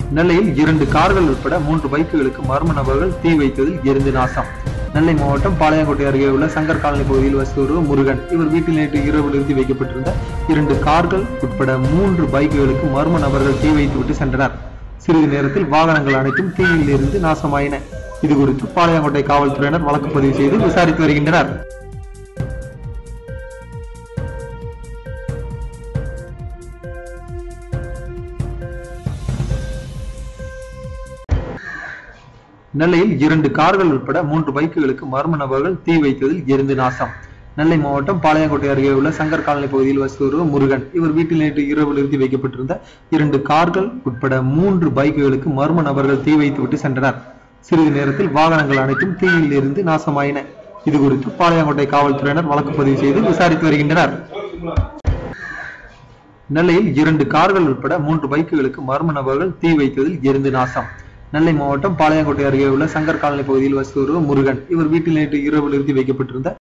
நெல்லையில் 2 கார்கள் உட்பட 3 பைக்குகளுக்கு மர்ம நபர்கள் தீ வைத்ததில் எரிந்து நாசம். நெல்லை மாவட்டம் பாளையங்கோட்டை அருகே உள்ள சங்கர் காலனி பகுதியில் வசித்து வருவர் முருகன். இவர் வீட்டில் நேற்று இரவு நிறுத்தி வைக்கப்பட்டிருந்த 2 கார்கள் உட்பட 3 பைக்குகளுக்கு மர்ம நபர்கள் தீ வைத்துவிட்டு சென்றனர். சிறிது நேரத்தில் வாகனங்கள் அனைத்தும் தீயில் இருந்து நாசமாயின. இதுகுறித்து பாளையங்கோட்டை காவல்துறையினர் வழக்கு பதிவு செய்து விசாரித்து வருகின்றனர். நெல்லையில் 2 கார்கள் உட்பட 3 பைக்குகளுக்கு மர்ம நபர்கள் தீ வைத்ததில் எரிந்து நாசம். நெல்லை மாவட்டம் பாளையங்கோட்டை அருகே உள்ள சங்கர் காலனி பகுதியில் வசித்து வருவர் முருகன். இவர் வீட்டில் நேற்று இரவு நிறுத்தி வைக்கப்பட்டிருந்த 2 கார்கள் உட்பட 3 பைக்குகளுக்கு மர்ம நபர்கள் தீ வைத்துவிட்டு சென்றனர். சிறிது நேரத்தில் வாகனங்கள் அனைத்தும் தீயில் இருந்து நாசமாயின. இதுகுறித்து பாளையங்கோட்டை காவல்துறையினர் வழக்கு பதிவு செய்து விசாரித்து வருகின்றனர். நெல்லையில் 2 கார்கள் உட்பட 3 பைக்குகளுக்கு மர்ம நபர்கள் தீ வைத்ததில் எரிந்து நாசம். நெல்லை மாவட்டம் பாளையங்கோட்டை அருகே உள்ள சங்கர் காலனி பகுதியில் வசித்து வருவர் முருகன். இவர் வீட்டில் நேற்று இரவு நிறுத்தி வைக்கப்பட்டிருந்த